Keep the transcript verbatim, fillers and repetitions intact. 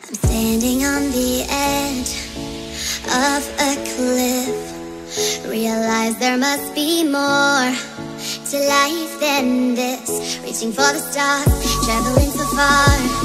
I'm standing on the edge of a cliff. Realize there must be more to life than this. Reaching for the stars, traveling so far.